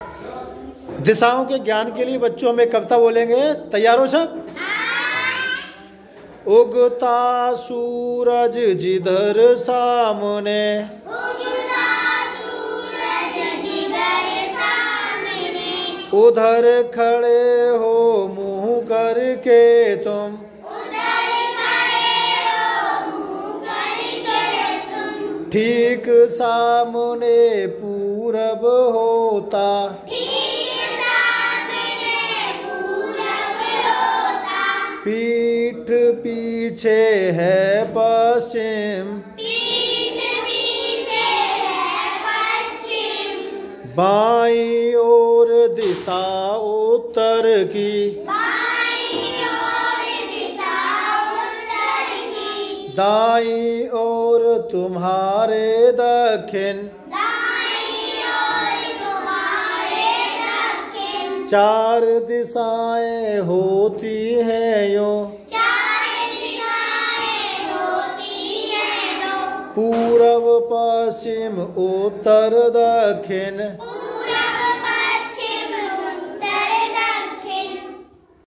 दिशाओं के ज्ञान के लिए बच्चों में कविता बोलेंगे। तैयार हो सब? उगता सूरज जिधर सामने, उधर खड़े हो मुंह करके तुम, ठीक सामने पूरब होता, पीठ पीछे है पश्चिम, बाईं ओर दिशा उत्तर की, दाईं ओर तुम्हारे दक्षिण, चार दिशाएं होती हैं यो, पूरब पश्चिम उत्तर दक्षिण,